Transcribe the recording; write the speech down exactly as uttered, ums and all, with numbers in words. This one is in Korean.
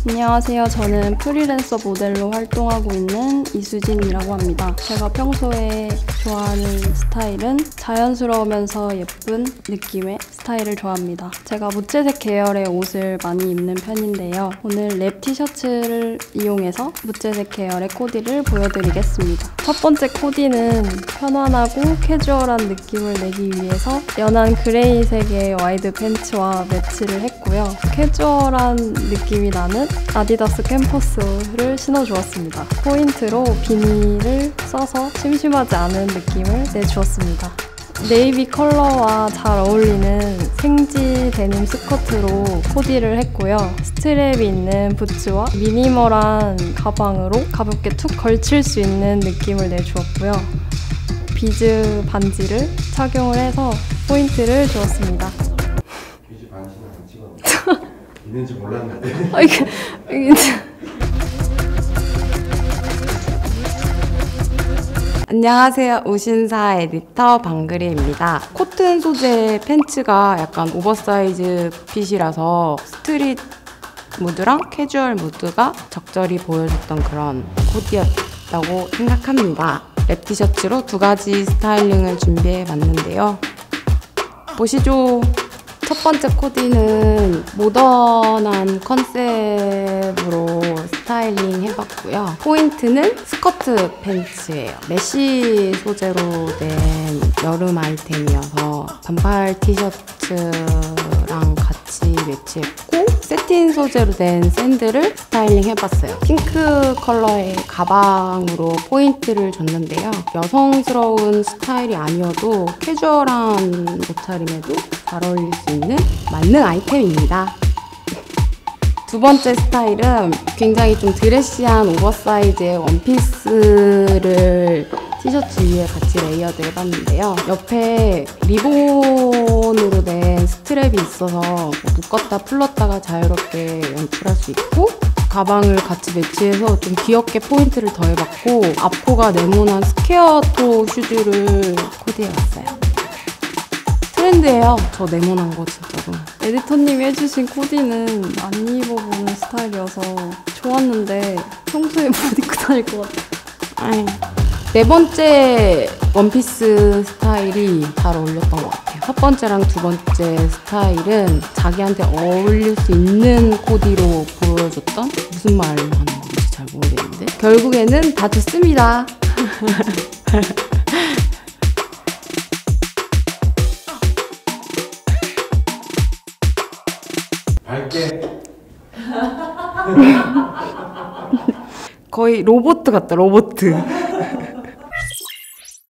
안녕하세요. 저는 프리랜서 모델로 활동하고 있는 이수진이라고 합니다. 제가 평소에 좋아하는 스타일은 자연스러우면서 예쁜 느낌의 스타일을 좋아합니다. 제가 무채색 계열의 옷을 많이 입는 편인데요. 오늘 랩 티셔츠를 이용해서 무채색 계열의 코디를 보여드리겠습니다. 첫 번째 코디는 편안하고 캐주얼한 느낌을 내기 위해서 연한 그레이색의 와이드 팬츠와 매치를 했고요. 캐주얼한 느낌이 나는 아디다스 캠퍼스를 신어주었습니다. 포인트로 비닐을 써서 심심하지 않은 느낌을 내주었습니다. 네이비 컬러와 잘 어울리는 생지 데님 스커트로 코디를 했고요. 스트랩이 있는 부츠와 미니멀한 가방으로 가볍게 툭 걸칠 수 있는 느낌을 내주었고요. 비즈 반지를 착용을 해서 포인트를 주었습니다. 비즈 반지는 안 찍었는데 있는지 몰랐는데 아, 이게, 이게 안녕하세요. 우신사 에디터 방그리입니다. 코튼 소재 팬츠가 약간 오버사이즈 핏이라서 스트릿 무드랑 캐주얼 무드가 적절히 보여줬던 그런 코디였다고 생각합니다. 랩 티셔츠로 두 가지 스타일링을 준비해 봤는데요. 보시죠. 첫 번째 코디는 모던한 컨셉으로 스타일링 해봤고요. 포인트는 스커트 팬츠예요. 메쉬 소재로 된 여름 아이템이어서 반팔 티셔츠랑 같이 매치했고 세틴 소재로 된 샌들을 스타일링 해봤어요. 핑크 컬러의 가방으로 포인트를 줬는데요. 여성스러운 스타일이 아니어도 캐주얼한 옷차림에도 잘 어울릴 수 있는 맞는 아이템입니다. 두 번째 스타일은 굉장히 좀 드레시한 오버사이즈의 원피스를 티셔츠 위에 같이 레이어드 해봤는데요. 옆에 리본으로 된 스트랩이 있어서 뭐 묶었다 풀렀다가 자유롭게 연출할 수 있고 가방을 같이 매치해서 좀 귀엽게 포인트를 더해봤고 앞코가 네모난 스퀘어토 슈즈를 코디해봤어요. 트렌드예요. 저 네모난 거 진짜로. 에디터님이 해주신 코디는 안 입어보는 스타일이어서 좋았는데 평소에 못 입고 다닐 것 같아요. 아이, 네 번째 원피스 스타일이 잘 어울렸던 것 같아요. 첫 번째랑 두 번째 스타일은 자기한테 어울릴 수 있는 코디로 보여줬던 무슨 말을 하는 건지 잘 모르겠는데 결국에는 다 좋습니다. 밝게 거의 로봇 같다, 로봇.